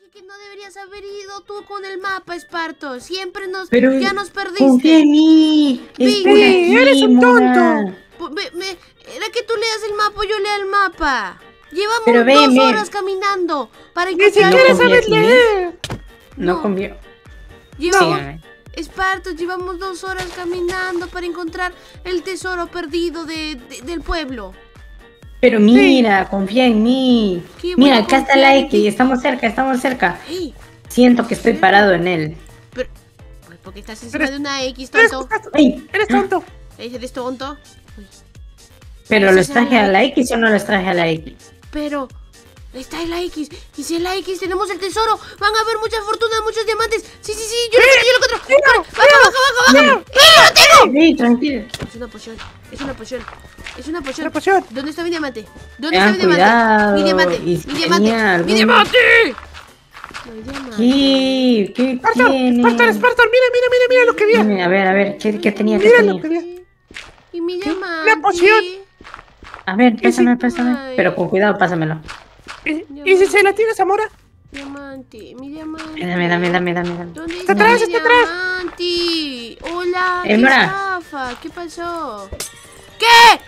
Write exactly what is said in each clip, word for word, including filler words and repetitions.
que no deberías haber ido tú con el mapa, Esparto. Siempre nos... Pero ya nos perdiste. Confía en mí. Espera Sí, aquí, eres un Mora. tonto. Me, me- era que tú leas el mapa, yo lea el mapa. Llevamos Pero ven, dos ven. horas caminando para Ni encontrar... siquiera confías sabes en mí? leer. No, No. confío. Llevamos... Sígame. Esparto, llevamos dos horas caminando para encontrar el tesoro perdido de, de- del pueblo. Pero mira, confía en mí. Qué voy Mira, a acá está confiar la en ti. X. Estamos cerca, estamos cerca. Ey, Siento que estoy parado en él. pero... Pues porque estás encima Eres- de una X, Eres, tonto. ¡Ay! eres tonto. ¿Eres tonto? Uy. ¿Pero Esa los es traje la a la X o no los traje a la X? Pero... está en la X. Y si en la X tenemos el tesoro, van a haber mucha fortuna, muchos diamantes. Sí, sí, sí, yo lo encuentro, yo lo encuentro. Baja, baja, baja, baja. No. ¡Eh, lo tengo! Sí, tranquilo. Es una poción, es una poción, es una poción. Una poción. ¿Dónde está mi diamante? ¿Dónde Tengan está mi diamante? cuidado. Mi diamante, Y mi si diamante, tenía algún- mi diamante. No hay diamante. ¿Qué? ¿Qué Spartor, tiene? Spartor, Spartor, mira, mira, mira, mira lo que vi. Dime, a ver, a ver, ¿qué, qué tenía? ¿Qué Mira lo tenía? que vi. Y mi ¿Qué? diamante. Una poción. A ver, pásame, Ay. pásame. Pero con cuidado, pásamelo. ¿Y, y si se la tienes a Mora? Diamante, mi diamante. Dame, dame, dame, dame, dame. ¿Dónde Está está, atrás, mi está atrás. diamante? Hola, Eh, qué Mora. estafa, ¿qué pasó? ¿Qué?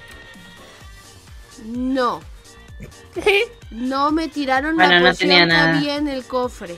No, no me tiraron Bueno, la no poción tenía que nada. había en el cofre.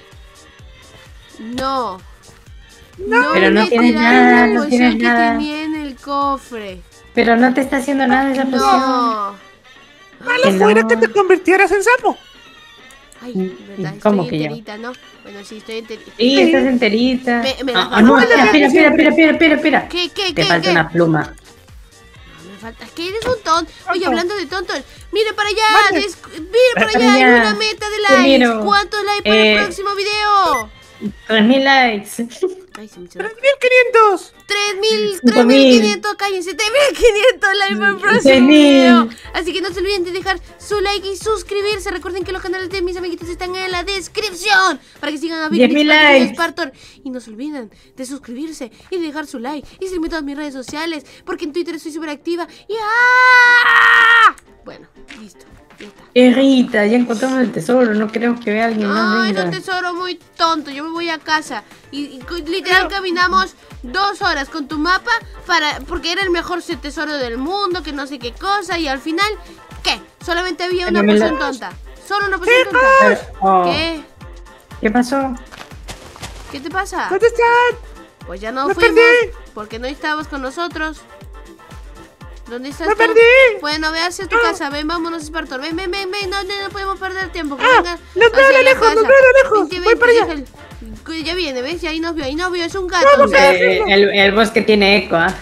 No. No. Pero no me tienes tiraron nada, la no poción tienes que nada. tenía en el cofre. Pero no te está haciendo nada esa poción. No. Malo Que fuera no. que te convirtieras en sapo. Ay, ¿Y verdad, cómo estoy que yo? enterita, ¿no? Bueno, sí, estoy enterita. Sí, estás enterita. Me- me Ah, das ah, no, la espera, mano. espera, espera, espera, espera, espera, espera. ¿Qué, qué, Te qué, falta qué? una pluma. No, me falta. Que eres un tonto. Oye, Tonto. hablando de tontos, mire para allá, Mande. des- mire para allá, Para hay allá. una meta de Te likes. miro. ¿Cuántos likes para Eh. el próximo video? Tres mil likes. Ay, se me cerró. tres mil quinientos. tres mil, Cinco tres mil mil. quinientos, cállense, tres mil quinientos likes para el próximo Seis mil. video. Así que no se olviden de dejar su like y suscribirse. Recuerden que los canales de mis amiguitos están en la descripción para que sigan a diez Big mil Mix, Patrick y likes. Spartor. Y no se olviden de suscribirse y de dejar su like y seguirme en todas mis redes sociales, porque en Twitter estoy súper activa. Y ¡ah! Bueno, listo, ya está. Eh, Rita, ya encontramos el tesoro. No creo que vea alguien más. Ay, es venga. un tesoro muy tonto. Yo me voy a casa. Y, y co- literal caminamos dos horas con tu mapa para porque era el mejor se- tesoro del mundo, que no sé qué cosa. Y al final, ¿qué? Solamente había una Pero me la- poción tonta. Solo una poción tonta. Pero- oh, ¿Qué? ¿Qué pasó? ¿Qué te pasa? ¿Dónde están? Pues ya no ¡Me fuimos perdí! porque no estabas con nosotros. ¿Dónde estás ¡Me tú? perdí! Bueno, ve hacia tu Ah. casa. Ven, vámonos, Spartor. Ven, ven, ven, ven. No, no, no podemos perder tiempo. Que Ah, venga los veo hacia a lo la lejos, los casa. veo a lo lejos. Vente, Voy vente, para allá. déjalo. Ya viene, ¿ves? Y ahí nos vio, ahí nos vio. Es un gato. Vamos ¿sí? a- Eh, el, el bosque tiene eco, ¿ah?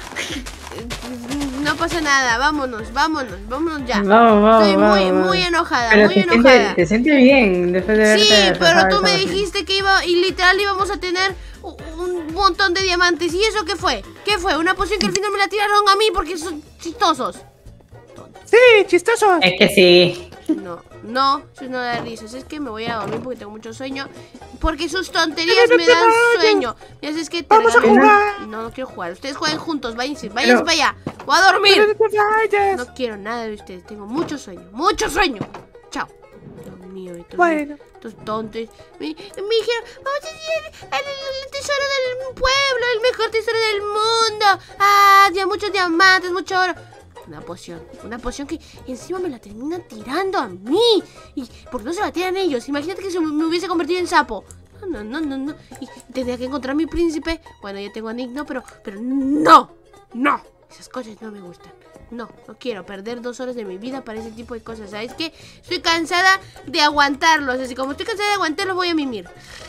No pasa nada. Vámonos, vámonos, vámonos ya. Vamos, vamos, Estoy muy, vamos, muy vamos. enojada, Pero muy te enojada. sientes, te sientes bien después de Sí, haberte pero rajado tú me esa botella. dijiste que iba y literal íbamos a tener u- un montón de diamantes. ¿Y eso qué fue? ¿Qué fue? Una poción que al final me la tiraron a mí porque son chistosos. Sí, chistoso. Es que sí. No, no, eso no da risas. Es que me voy a dormir porque tengo mucho sueño. Porque sus tonterías me dan sueño. Y así es que te Vamos a regalo- jugar. No, no quiero jugar. Ustedes jueguen juntos. Váyanse, váyanse Pero- para allá. Voy a Pero dormir. no te vayas. No quiero nada de ustedes. Tengo mucho sueño. Mucho sueño. Chao. Dios mío, estos, Bueno. estos tontos. Me, me dijeron, vamos a hacer el, el- el tesoro del pueblo, el mejor tesoro del mundo. Ah, ya muchos diamantes, mucho oro. Una poción, una poción que encima me la terminan tirando a mí. ¿Y por qué no se la tiran ellos? Imagínate que se me me hubiese convertido en sapo. No, no, no, no. Y tendría que encontrar a mi príncipe. Bueno, ya tengo a Nick, no, pero, pero no, no. Esas cosas no me gustan. No, no quiero perder dos horas de mi vida para ese tipo de cosas. ¿Sabes qué? Estoy cansada de aguantarlos. Así como estoy cansada de aguantarlos, voy a mimir.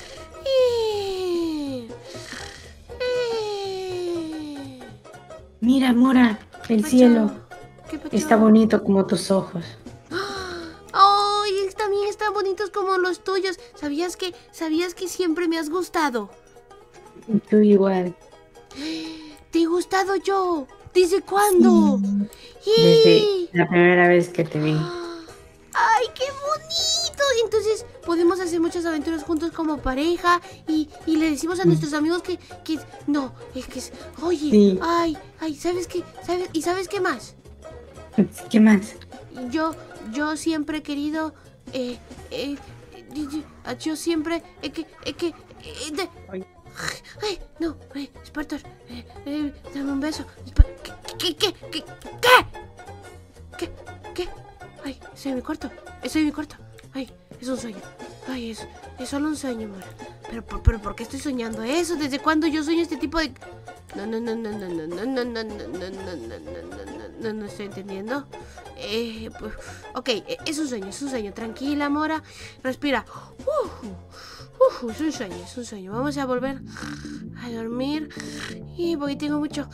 Eh, eh. Mira, Mora, el Pacho, cielo ¿qué pacho? está bonito como tus ojos. ¡Ay! También están bonitos como los tuyos. ¿Sabías que, sabías que siempre me has gustado? Y tú igual. ¿Te he gustado yo? ¿Desde cuándo? Desde ¡Y! la primera vez que te vi. ¡Ay, qué bonito! Entonces podemos hacer muchas aventuras juntos como pareja y, y le decimos a nuestros amigos que, que no, es que es, oye, Sí. ay, ay, ¿sabes qué? ¿Sabes? ¿Y sabes qué más? ¿Qué más? Yo, yo siempre he querido eh, eh, yo, yo siempre... Es que... Es que... eh, de- Ay. Ay, no, eh, Spartor, eh, eh, dame un beso. Sp- ¿Qué, qué, qué, qué, qué? ¿Qué? ¿Qué? Ay, estoy en mi cuarto, estoy en mi cuarto. Ay, es un sueño. Ay, es, es solo un sueño, amor. Pero, pero, pero, ¿por qué estoy soñando eso? ¿Desde cuándo yo sueño este tipo de...? No, no, no, no, no, no, no, no, no, no, no, no, no, no, no, no, no estoy entendiendo. Eh, pues, ok, es un sueño, es un sueño. Tranquila, Mora. Respira. Uf, uf, es un sueño, es un sueño. Vamos a volver a dormir. Y porque tengo mucho...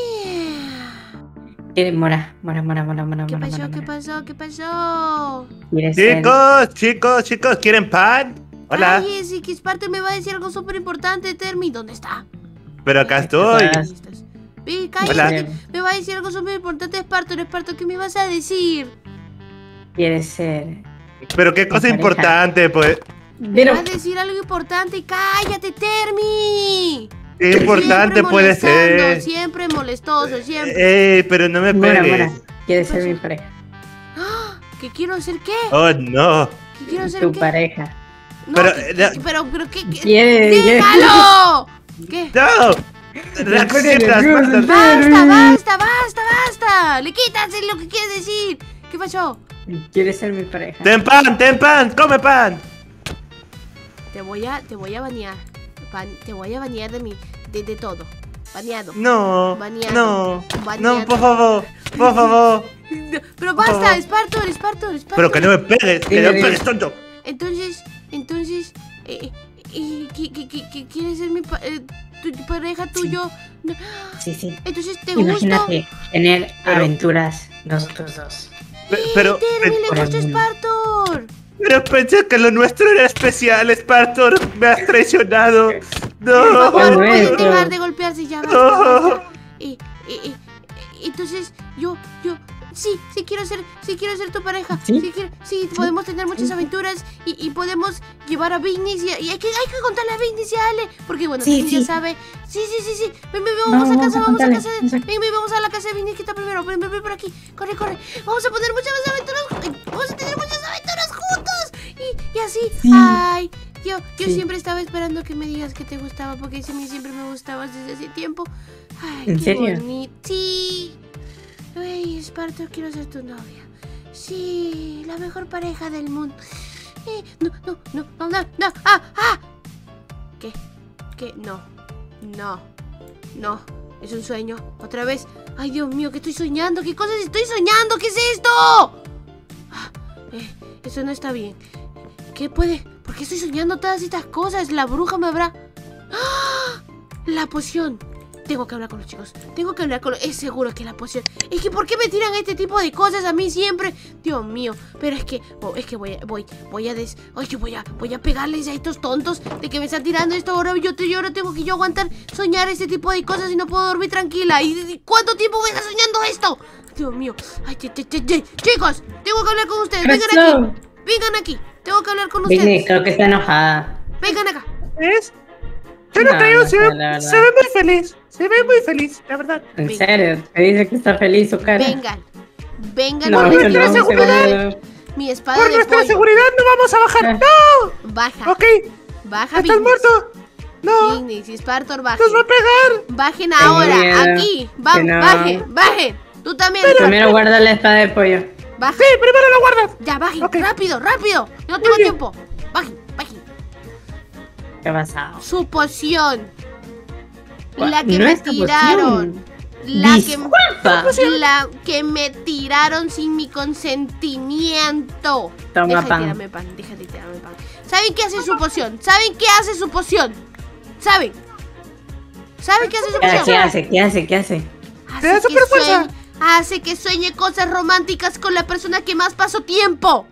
Eh, Mora, Mora, Mora, Mora, Mora, ¿Qué Mora, pasó? Mora, ¿Qué Mora. pasó? ¿Qué pasó? ¿Quieres ser- Chicos, chicos, chicos, ¿quieren pan? Hola. Ay, sí, que Spartor me va a decir algo súper importante, Termi. ¿Dónde está? Pero acá estoy. Hola. Pi, cállate. Hola. Me va a decir algo súper importante, Spartor. Spartor, ¿qué me vas a decir? ¿Quieres ser? Pero qué cosa Pareja. importante, pues. Me Pero, vas a decir algo importante. ¡Cállate, Termi! Qué importante Siempre puede molestando, ser. Siempre molestoso, siempre. Eh, pero no me Mora, pegues. Mora, ¿quieres ser pasó? mi pareja? ¡Ah! ¿Que quiero ser qué? Oh, no. ¿Que quiero ser Tu qué? pareja. No, Pero, que- eh, que- pero, pero, ¿qué? qué? ¿Quieres? ¡Déjalo! ¿Qué? ¡No! Reaccionas, nervioso, basta. ¡Basta, basta, basta, basta! ¡Le quitas lo que quieres decir! ¿Qué pasó? ¿Quieres ser mi pareja? Ten pan, ten pan, come pan. Te voy a, te voy a banear. Ban- te voy a banear de mi, de, de todo. Baneado. No, Baneado. no, Baneado. no, por favor, por favor. No, pero Por basta, favor. Spartor, Spartor, Spartor. Pero que no me pegues, que no me Dime, pegues, tonto. Entonces, entonces, eh, eh, ¿qué, qué, qué, qué quieres ser mi pa- eh, tu, tu pareja tuyo? No. Sí, sí. Entonces, ¿te gusto? Imagínate tener Pero- aventuras nosotros dos. Pe- Pero, Termi, le por el gusta mundo. Spartor. pero pensé que lo nuestro era especial, Spartor. Me has traicionado. Por No. favor, Bueno, pueden esto. dejar de golpearse ya, basta, No. basta. Y, y, y- y- entonces, yo, yo, sí, sí quiero ser, sí quiero ser tu pareja. ¿Sí? Sí, quiero, sí, podemos tener muchas aventuras y, y podemos llevar a Vignis y, a- y hay que, hay que contarle a Vignis y a Ale, porque bueno, Sí, Vignis ya sí. sabe. Sí, sí, sí, sí. Ven, ven, ven, vamos Vamos, a casa, vamos a vamos a contarle, casa. vamos a- Ven, ven, vamos a la casa de Vignis que está primero. Ven, ven, ven por aquí. Corre, corre. Vamos a poner muchas aventuras. ay, Vamos a tener muchas aventuras juntos. Y, y así. Sí. Ay, yo, yo Sí. siempre estaba esperando que me digas que te gustaba, porque a mí siempre me gustabas desde hace tiempo. Ay, ¿En qué serio? bonito. Sí. Ay, Spartor, quiero ser tu novia. Sí, la mejor pareja del mundo. Eh, no, no, no, no, no, no. Ah, ah. ¿Qué? ¿Qué? No. No. No. Es un sueño. Otra vez. Ay, Dios mío, ¿qué estoy soñando? ¿Qué cosas estoy soñando? ¿Qué es esto? Ah, eh, eso no está bien. ¿Qué puede? ¿Por qué estoy soñando todas estas cosas? La bruja me habrá... ¡Ah! La poción. Tengo que hablar con los chicos. Tengo que hablar con los... Es seguro que la poción... Es que ¿por qué me tiran este tipo de cosas a mí siempre? Dios mío. Pero es que... Oh, es que voy a... Voy, voy a des... Oye, voy a... Voy a pegarles a estos tontos de que me están tirando esto. Ahora yo, te, yo ahora tengo que yo aguantar soñar este tipo de cosas y no puedo dormir tranquila. ¿Y, y cuánto tiempo voy a estar soñando esto? Dios mío. Ay, che, che, che, che. Chicos, tengo que hablar con ustedes. ¿Qué Vengan pasó? aquí. Vengan aquí. Tengo que hablar con Vigny, ustedes. creo que está enojada. Vengan acá. ¿Ves? Yo no, No, creo, no se, creo, ve, la verdad. se ve muy feliz. Se ve muy feliz, la verdad. En Venga. serio, te dice que está feliz su cara. Vengan. Vengan No, con eso mi no nuestra vamos a seguridad. ver. Mi espada Por de nuestra pollo. seguridad no vamos a bajar. ¡No! Baja. Ok, Baja, estás Vignis. muerto. No, Vignis y Spartor, bajen. nos va a pegar. Bajen Tengo ahora. miedo. Aquí. Vamos, Que no. bajen. Bajen. Tú también. Primero guarda la espada de pollo. Baja. Sí, primero lo guardas. Ya, bajen. Ok. Rápido, rápido. No tengo Muy bien. tiempo. Bajen, bajen. ¿Qué ha pasado? Su poción. ¿Cuál? La que No me esta tiraron. poción. La que, Disculpa. la que me tiraron sin mi consentimiento. Toma Deja de pan. tirarme pan, deja de tirarme pan. ¿Saben qué hace su poción? ¿Saben qué hace su poción? ¿Saben? ¿Saben qué hace su ¿Qué poción? qué hace? ¿Qué hace? ¿Qué hace? Te da Hace que, superfuerza. sueñe, hace que sueñe cosas románticas con la persona que más paso tiempo.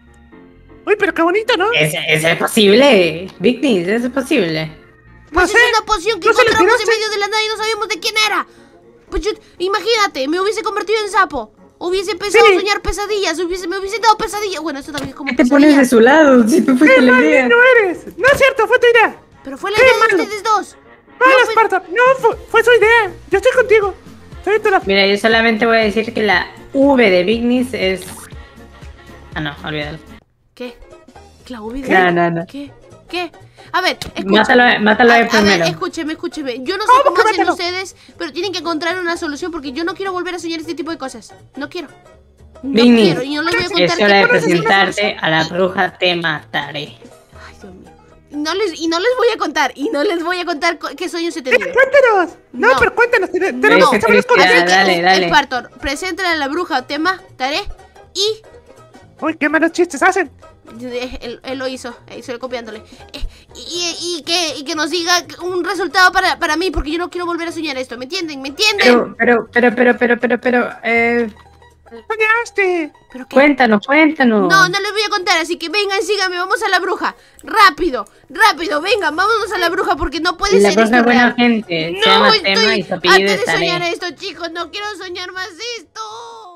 Uy, pero qué bonito, ¿no? ¿Es, es es posible? Vigny, ¿es posible? No Pues sé. es una poción que ¿No se la encontramos en tiraste? medio de la nada y no sabíamos de quién era. Pues yo, imagínate, me hubiese convertido en sapo. Hubiese empezado Sí. a soñar pesadillas, hubiese, me hubiese dado pesadillas. Bueno, eso también es como ¿Qué te pones de pesadillas. su lado? Si tú fuiste ¡Qué la mal idea. niño eres! No es cierto, fue tu idea. Pero fue la ¡Qué idea de malo! ustedes dos. No, No, fue- Esparta, no, fue, fue su idea. Yo estoy contigo. Estoy de tu lado. Mira, yo solamente voy a decir que la V de Vignis es... Ah, no, olvídalo. ¿Qué? Claudio, No, no, no. ¿Qué? ¿Qué? A ver, escúchame. Mátalo, mátalo a, ahí a primero. ver, escúcheme, escúcheme. Yo no sé ¿Cómo cómo que hacen mátalo? ustedes, pero tienen que encontrar una solución porque yo no quiero volver a soñar este tipo de cosas. No quiero. No Vini, quiero y no les voy a es contar hora de qué cosas son las presentarte a la bruja, te mataré. Ay, Dios mío. No les, y no les voy a contar, y no les voy a contar co- qué sueños he tenido. ¡Cuéntanos! No, No. pero cuéntanos. te- No, Tenemos que saber las cosas. Ya, Así que, dale, es- dale. Espartor, preséntale a la bruja, te mataré y... Uy, qué malos chistes hacen. eh, Él, él lo hizo, eh, estoy copiándole. Eh, y, y que, y que nos diga un resultado para, para mí, porque yo no quiero volver a soñar esto, ¿me entienden? ¿Me entienden? Pero, pero, pero, pero, pero, pero, pero, eh, Soñaste. ¿Pero qué? cuéntanos, cuéntanos. No, no les voy a contar, así que vengan, síganme, vamos a la bruja. Rápido, rápido, vengan, vámonos a la bruja porque no puede La ser bruja esto es buena real. gente. Se No, llama Tema y estoy su apellido harta es de soñar Tare. esto, chicos, no quiero soñar más esto.